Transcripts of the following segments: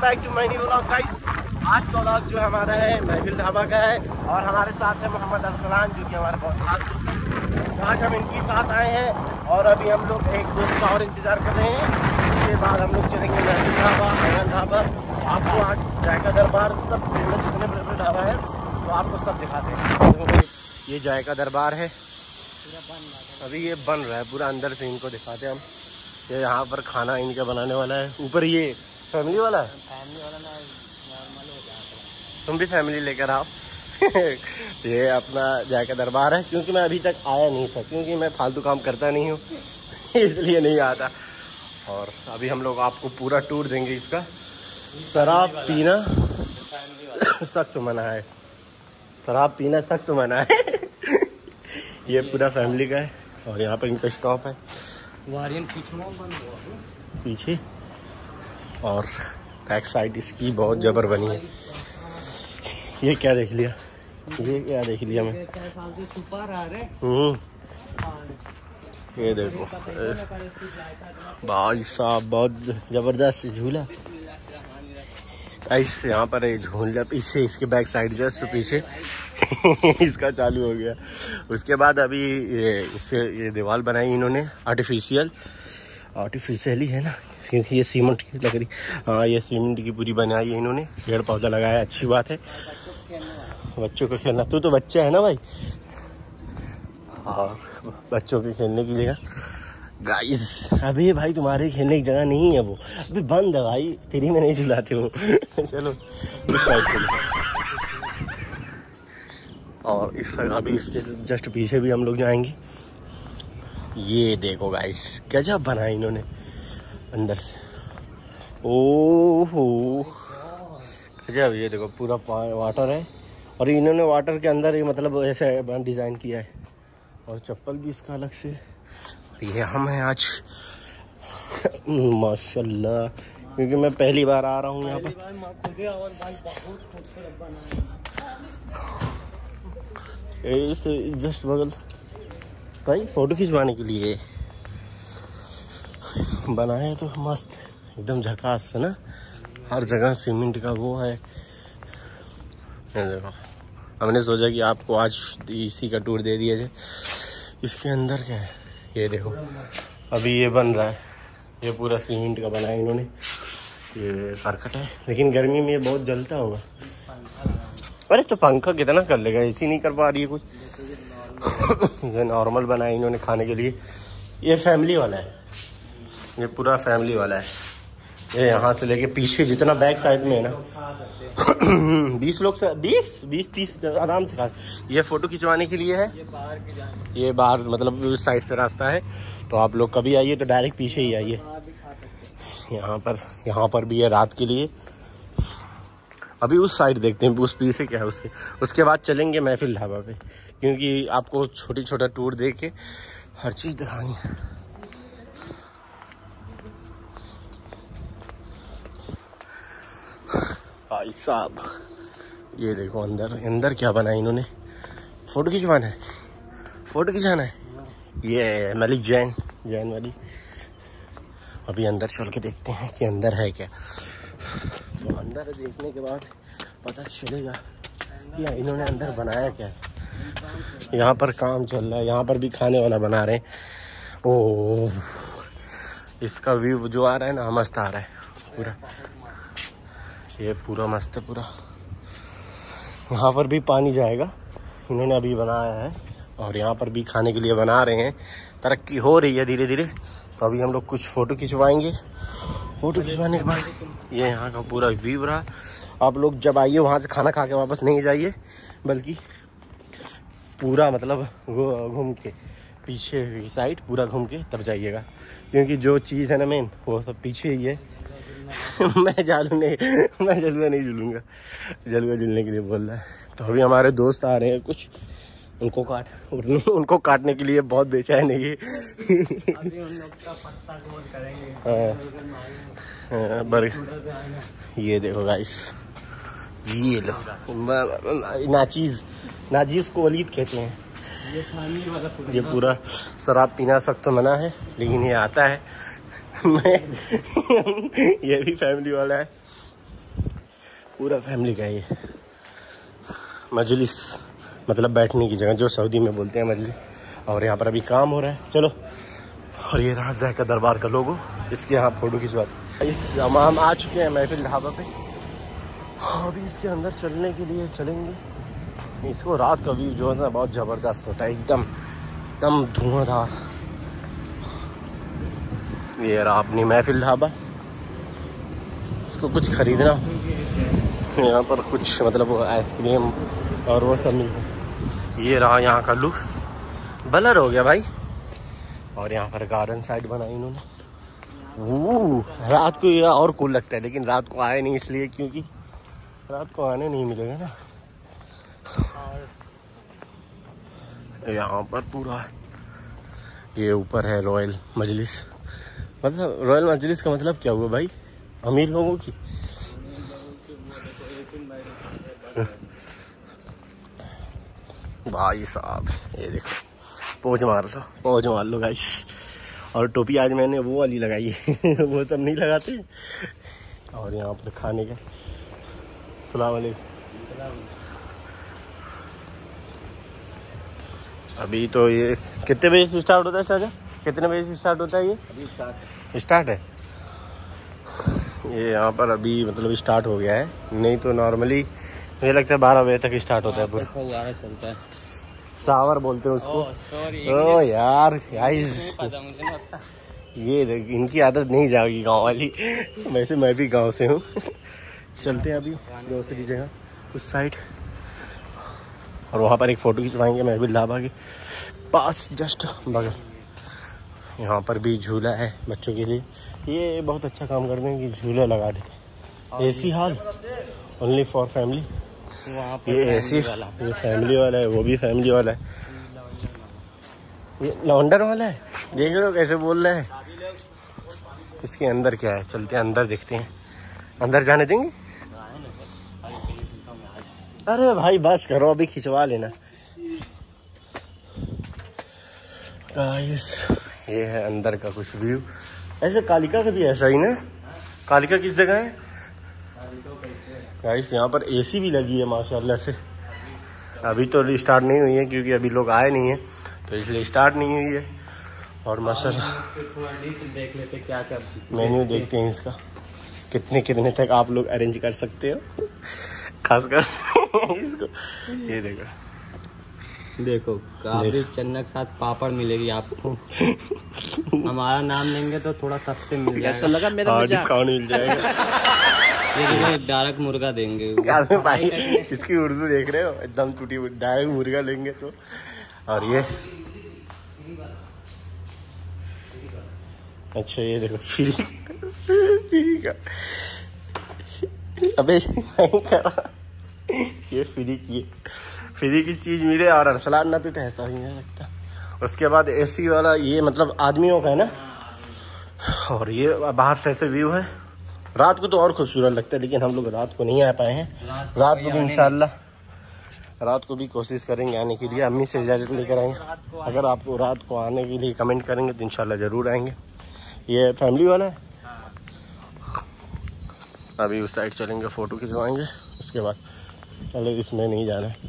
Back to my new vlog guys. आज का vlog जो हमारा है महफिल ढाबा का है और हमारे साथ है मोहम्मद अरसलान जो कि हमारे बहुत खास दोस्त हैं। आज हम इनके साथ आए हैं और अभी हम लोग एक दोस्त का और इंतज़ार कर रहे हैं। इसके बाद हम लोग चलेंगे महफिल ढाबा, आंगन ढाबा। आपको आज जायका दरबार सब फेमस जितने बड़े बड़े ढाबा है तो आपको सब दिखाते हैं। ये जायका दरबार है, अभी ये बन रहा है पूरा, अंदर से इनको दिखाते हैं हम। ये यहाँ पर खाना इनका बनाने वाला है। ऊपर ये फैमिली वाला है, फैमिली वाला ना नॉर्मल हो जाता है। तुम भी फैमिली लेकर आओ। ये अपना जायका दरबार है, क्योंकि मैं अभी तक आया नहीं था, क्योंकि मैं फालतू काम करता नहीं हूँ इसलिए नहीं आता। और अभी हम लोग आपको पूरा टूर देंगे इसका। शराब पीना सख्त मना है, शराब पीना सख्त मना है। ये पूरा फैमिली का है और यहाँ पर इनका स्टॉप है पीछे। और बैक साइड इसकी बहुत जबर बनी है। ये क्या देख लिया, ये क्या देख लिया मैं। ये देखो भाई साहब, बहुत जबरदस्त झूला। ऐसे यहाँ पर एक झूला पीछे, इसके बैक साइड जस्ट पीछे इसका चालू हो गया। उसके बाद अभी ये दीवार बनाई इन्होंने आर्टिफिशियली है ना, क्योंकि ये सीमेंट की लकड़ी, हाँ ये सीमेंट की पूरी बनाई है इन्होंने। पेड़ पौधा लगाया, अच्छी बात है। बच्चों को खेलना, तू तो बच्चा है ना भाई, और बच्चों के खेलने की जगह गाइस। अभी भाई तुम्हारे खेलने की जगह नहीं है वो, अभी बंद है भाई, फ्री में नहीं झुलाते वो। चलो इस साइड चलो। और इस अभी इसके जस्ट पीछे भी हम लोग जाएंगे। ये देखो गाइस, गजब बना है इन्होंने अंदर से। ओहो गजब। ये देखो पूरा वाटर है और इन्होंने वाटर के अंदर ही मतलब ऐसे डिज़ाइन किया है। और चप्पल भी इसका अलग से। ये हम हैं आज माशाल्लाह, क्योंकि मैं पहली बार आ रहा हूँ यहाँ पर। इस जस्ट बगल भाई फोटो खिंचवाने के लिए बनाए तो मस्त एकदम झकास है ना। हर जगह सीमेंट का वो है। देखो हमने सोचा कि आपको आज इसी का टूर दे दिया जाए। इसके अंदर क्या है ये देखो, अभी ये बन रहा है। ये पूरा सीमेंट का बना है इन्होंने। ये करकट है, लेकिन गर्मी में ये बहुत जलता होगा। अरे तो पंखा कितना कर लेगा, एसी नहीं कर पा रही है कुछ। ये नॉर्मल बना है इन्होंने खाने के लिए। ये फैमिली वाला है, ये पूरा फैमिली वाला है। ये यहाँ से लेके पीछे जितना बैक साइड में है ना 20 लोग से 20-30 आराम से खा। ये फोटो खिंचवाने के लिए है। ये बाहर मतलब उस साइड से रास्ता है, तो आप लोग कभी आइए तो डायरेक्ट पीछे ही आइए। यहाँ पर भी है रात के लिए। अभी उस साइड देखते हैं उस पीछे क्या है उसके बाद चलेंगे महफिल ढाबा पे, क्योंकि आपको छोटा टूर दे के हर चीज़ दिखानी है। भाई साहब ये देखो अंदर क्या बना है इन्होंने। फोटो खिंचवाना है। ये मलिक जैन वाली। अभी अंदर चल के देखते हैं कि अंदर है क्या। तो अंदर देखने के बाद पता चलेगा कि इन्होंने अंदर बनाया क्या है। यहाँ पर काम चल रहा है, यहाँ पर भी खाने वाला बना रहे हैं। ओह इसका व्यू जो आ रहा है ना, मस्त आ रहा है पूरा। ये पूरा मस्त है पूरा। यहाँ पर भी पानी जाएगा, इन्होंने अभी बनाया है। और यहाँ पर भी खाने के लिए बना रहे हैं। तरक्की हो रही है धीरे धीरे। तो अभी हम लोग कुछ फ़ोटो खिंचवाएंगे। फ़ोटो खिंचवाने के बाद ये यहाँ का पूरा व्यू रहा। आप लोग जब आइए वहाँ से खाना खा के वापस नहीं जाइए, बल्कि पूरा मतलब घूम के पीछे की साइड पूरा घूम के तब जाइएगा, क्योंकि जो चीज़ है ना मेन वो सब पीछे ही है। मैं जलवा नहीं झूलूंगा, जलवा झूलने के लिए बोल रहा है। तो अभी हमारे दोस्त आ रहे हैं कुछ, उनको काटने के लिए बहुत बेचैन है ये। अभी उन लोग का पत्ता गोल करेंगे। ये देखो गाइस, ये लो नाचीज को वलीद कहते हैं। ये पूरा शराब पीना सख्त मना है, लेकिन ये आता है। मैं ये भी फैमिली वाला है। पूरा फैमिली का ये मजलिस, मतलब बैठने की जगह, जो सऊदी में बोलते हैं मजलिस। और यहाँ पर अभी काम हो रहा है। चलो, और ये रहा ज़ायका दरबार का लोगो, इसके यहाँ फ़ोटो खिंचवाते। हम आ चुके हैं महफिल ढाबा पे। अभी इसके अंदर चलने के लिए चलेंगे। इसको रात का व्यू जो है ना बहुत ज़बरदस्त होता है, एकदम धुआंधार। ये रहा अपनी महफिल ढाबा। इसको कुछ खरीदना, यहाँ पर कुछ मतलब वो आइसक्रीम और वो सब मिलता है। ये रहा यहाँ का लुक, ब्लर हो गया भाई। और यहाँ पर गार्डन साइड बनाई इन्होंने। रात को ये और कूल लगता है, लेकिन रात को आए नहीं इसलिए क्योंकि रात को आने नहीं मिलेगा ना। यहाँ पर पूरा ये ऊपर है रॉयल मजलिस। मतलब रॉयल मजलिस का मतलब क्या हुआ भाई? अमीर लोगों की। भाई साहब ये देखो, पोज मार लो गाइस। और टोपी आज मैंने वो वाली लगाई है वो सब नहीं लगाते। और यहाँ पर खाने का अस्सलाम वालेकुम। अभी तो ये कितने बजे से स्टार्ट होता है चाचा? कितने बजे से स्टार्ट होता है ये? अभी स्टार्ट है। ये यहाँ पर अभी मतलब स्टार्ट हो गया है, नहीं तो नॉर्मली मुझे लगता है 12 बजे तक स्टार्ट होता है पूरा। चलता है, सावर बोलते हैं उसको। ओ यार गाइस, ये इनकी आदत नहीं जाएगी गांव वाली। वैसे मैं भी गांव से हूँ। चलते हैं अभी दूसरी जगह उस साइड, और वहाँ पर एक फ़ोटो खिंचवाएंगे महफिल ढाबा के पास जस्ट बगल। यहाँ पर भी झूला है बच्चों के लिए। ये बहुत अच्छा काम करते हैं कि झूला लगा देते। AC hall only for family. ये एसी, ये फैमिली वाला है, वो भी फैमिली वाला है। ये लॉन्डर वाला है, देख रहे हो कैसे बोल रहा है। इसके अंदर क्या है, चलते हैं अंदर देखते हैं। अंदर जाने देंगे? अरे भाई बस करो, अभी खिंचवा लेना। गाइस ये है अंदर का कुछ व्यू। ऐसे कालिका का भी ऐसा ही ना? कालिका किस जगह है गाइस? यहाँ पर एसी भी लगी है माशाल्लाह से। अभी तो स्टार्ट नहीं हुई है क्योंकि अभी लोग आए नहीं है, तो इसलिए स्टार्ट नहीं हुई है। और माशाल्लाह देख लेते क्या क्या मेन्यू देखते हैं इसका, कितने तक आप लोग अरेंज कर सकते हो, खासकर इसको। ये देखो काबली चन्ना के साथ पापड़ मिलेगी आपको। हमारा नाम लेंगे तो थोड़ा सस्ते मिल जाएगा। लगा मेरा डिस्काउंट मिल जाएगा। ये देखो डायरेक्ट मुर्गा देंगे भाई। इसकी उर्दू देख रहे हो, एकदम टूटी। डायरेक्ट मुर्गा लेंगे तो। और ये अच्छा ये देखो फ्री का। अबे ये फ्री की चीज मिले और अरसलान ना तो ऐसा ही नहीं लगता। उसके बाद एसी वाला, ये मतलब आदमियों का है ना। और ये बाहर से ऐसे व्यू है। रात को तो और खूबसूरत लगता है, लेकिन हम लोग रात को नहीं आ पाए हैं। रात को भी इंशाल्लाह रात को भी कोशिश करेंगे आने के लिए। अम्मी से इजाज़त लेकर आएंगे। अगर आपको रात को आने के लिए कमेंट करेंगे तो इंशाल्लाह ज़रूर आएंगे। ये फैमिली वाला है। अभी उस साइड चलेंगे, फ़ोटो खिंचवाएंगे। उसके बाद चलो, इसमें नहीं जाना है।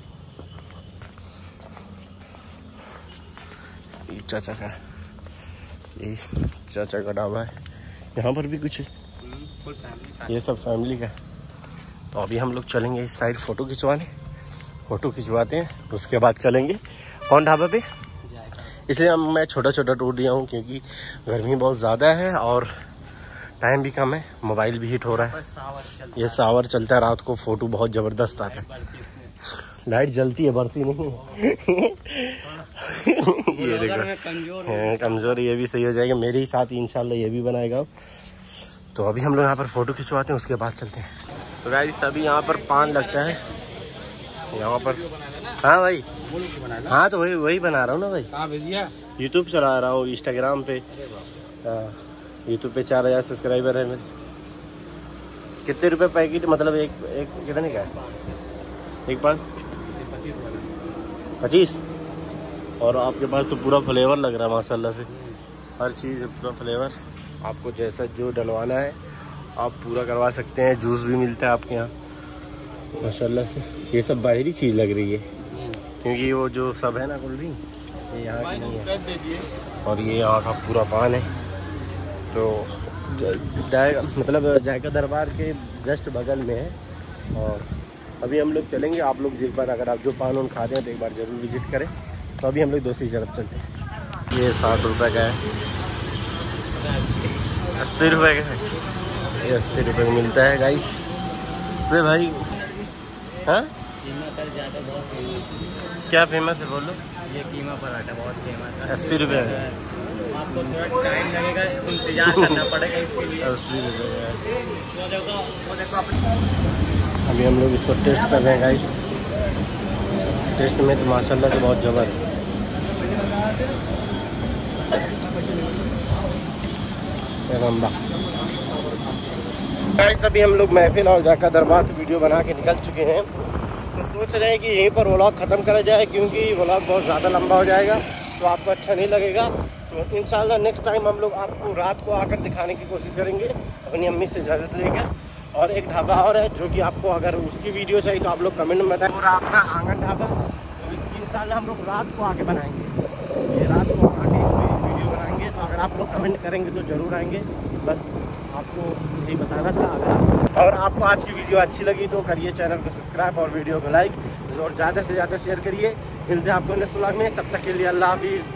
ये चाचा का, ये चाचा का ढाबा है। यहाँ पर भी कुछ है, ये सब फैमिली का। तो अभी हम लोग चलेंगे इस साइड फ़ोटो खिंचवाने। फ़ोटो खिंचवाते हैं, उसके बाद चलेंगे कौन ढाबा पे। इसलिए मैं छोटा टूट दिया हूँ क्योंकि गर्मी बहुत ज़्यादा है और टाइम भी कम है, मोबाइल भी हीट हो रहा है। ये सावर चलता है रात को, फ़ोटो बहुत ज़बरदस्त आता है। लाइट जलती है, बढ़ती नहीं है। ये देखो कमज़ोर, ये भी सही हो जाएगा। मेरे ही साथ इंशाल्लाह ये भी बनाएगा। तो अभी हम लोग यहाँ पर फ़ोटो खिंचवाते हैं, उसके बाद चलते हैं। तो गाइस अभी यहाँ पर पान लगता है यहाँ पर। हाँ भाई, हाँ तो वही बना रहा हूँ ना भाई। यूट्यूब चला रहा हूँ, इंस्टाग्राम पे। यूट्यूब पे 4000 सब्सक्राइबर है मेरे। कितने रुपए पैकेट, मतलब एक कितने का है एक पान? 25। और आपके पास तो पूरा फ्लेवर लग रहा है माशाल्लाह से। हर चीज़ पूरा फ्लेवर, आपको जैसा जो डलवाना है आप पूरा करवा सकते हैं। जूस भी मिलता है आपके यहाँ माशाल्लाह से। ये सब बाहरी चीज़ लग रही है क्योंकि वो जो सब है ना कोल्ड ड्रिंक ये यहाँ की नहीं है और ये यहाँ का पूरा पान है। तो मतलब जायका दरबार के जस्ट बगल में है और अभी हम लोग चलेंगे। आप लोग एक बार अगर आप जो पान उन खाते हैं तो एक बार ज़रूर विजिट करें। तो अभी हम लोग दूसरी तरफ चलते हैं। ये 60 रुपये का है, 80 रुपये का है, ये 80 रुपये का मिलता है गाइस। वे भाई हाँ क्या फेमस है बोलो? ये कीमा पराठा बहुत फेमस है, 80 रुपये का। आपको थोड़ा टाइम लगेगा, इंतजार करना पड़ेगा इसके लिए। 80 रुपये का। अभी हम लोग इसको टेस्ट कर रहे हैं गाइस। टेस्ट में तो माशाल्लाह से बहुत ज़बरदस्त। गाइस अभी हम लोग महफिल और जाका दरबार से वीडियो बना के निकल चुके हैं। तो सोच रहे हैं कि यहीं पर व्लॉग ख़त्म करा जाए क्योंकि व्लॉग बहुत ज़्यादा लंबा हो जाएगा तो आपको अच्छा नहीं लगेगा। तो इंशाल्लाह नेक्स्ट टाइम हम लोग आपको रात को आकर दिखाने की कोशिश करेंगे अपनी अम्मी से इजाज़त लेकर। और एक ढाबा और है जो कि आपको अगर उसकी वीडियो चाहिए तो आप लोग कमेंट में बताएं। पूरा अपना आंगन ढाबा, तो इसकी इंशाल्लाह हम लोग रात को आके बनाएंगे। ये रात को आके वीडियो बनाएंगे तो अगर आप लोग कमेंट करेंगे तो ज़रूर आएंगे। बस आपको यही बताना था। अगर आपको आज की वीडियो अच्छी लगी तो करिए चैनल को सब्सक्राइब और वीडियो को लाइक और ज़्यादा से ज़्यादा शेयर करिए। मिलते हैं आपको नेक्स्ट व्लॉग में, तब तक के लिए अल्लाह हाफिज़।